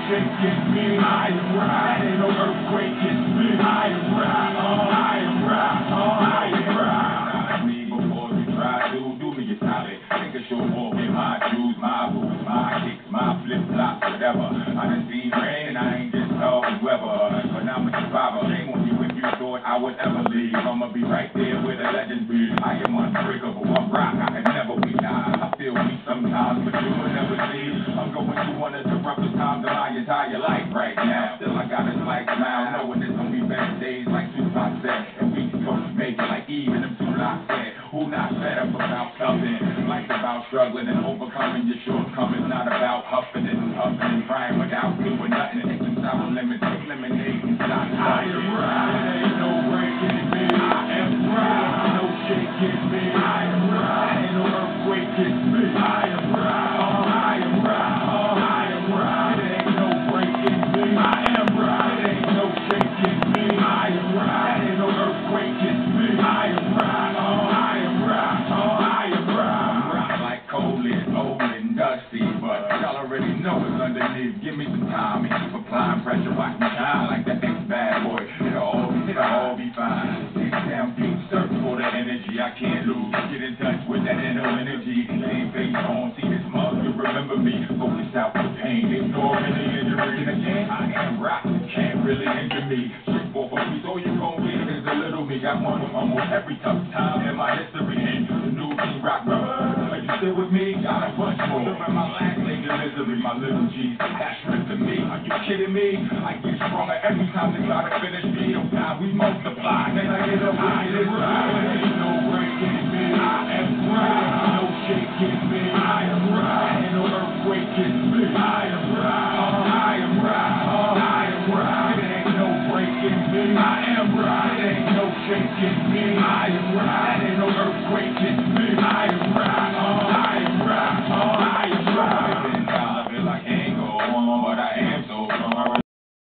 shaking me. I am rock. Ain't no earthquake in me. I am rock. I am rock. I am rock. Me before you try to do me a solid. Take a short walk in my shoes, my boots, my kicks, my flip flops, whatever. I done seen rain and I ain't just talking weather. But I'm a survivor. Shame on you if you thought I would ever leave. I'ma be right there where the legends be. I am unbreakable. I'm rock. I can never be down. I feel weak sometimes, but you will never see. I'm going through one of the roughest times of my entire life right now. Still I got a slight smile, knowing there's gonna be better days like Tupac said. And we can go make it like even them two locks said. Who not fed up about something? Life's about struggling and overcoming your shortcomings. Not about huffing and puffing and crying without doing nothing. Take some sour lemon, take lemonade and stop. I am right. Ain't no breaking me. I am right. No shaking me. I am right. Ain't no earthquake in me. I am right. I am right. I am right. It ain't no breaking me. I am right. It ain't no shaking me. I am right. Ain't no earthquake in me. I am right. I am right. I am right. I'm rock like coal and old and dusty, but y'all already know it's underneath. Give me some time and keep applying pressure. Watch me shine like the ex-bad boy. It'll all be fine. Sit down deep, search for the energy I can't lose. Get in touch with that inner energy. Same face on, see this mug, you remember me. Focus out the pain, ignoring the injury. And again, I am rock, can't really injure me. Straight for me, so you gon' get is a little me. Got one of almost every tough time in my history. And the new King Rock, are you still with me? Got a bunch more. Remember my last leg of misery, my little G's attachment to me. Are you kidding me? I get stronger every time they try to finish me. Oh God, we multiply. Then I get up with it. Ain't no breaking me. I am right.